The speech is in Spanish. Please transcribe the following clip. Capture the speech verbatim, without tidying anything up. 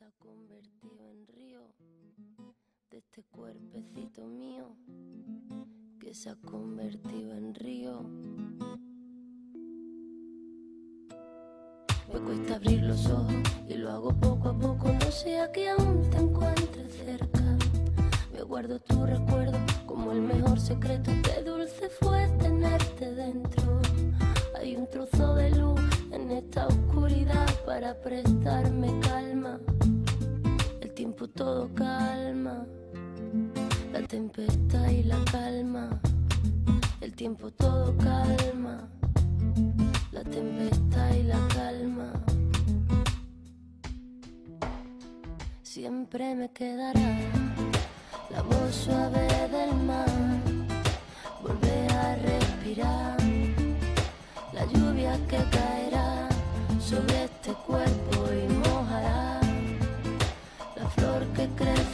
se ha convertido en río, de este cuerpecito mío, que se ha convertido en río. Me cuesta abrir los ojos y lo hago poco a poco, no sea que aún te encuentres cerca. Me guardo tu recuerdo como el mejor secreto, qué dulce fue tenerte dentro. Hay un trozo de luz en esta oscuridad para prestarme calma. El tiempo todo calma, la tempestad y la calma. El tiempo todo calma, la tempestad y la calma. Siempre me quedará la voz suave del mar, volver a respirar, la lluvia que caerá sobre este cuerpo y mojará la flor que crece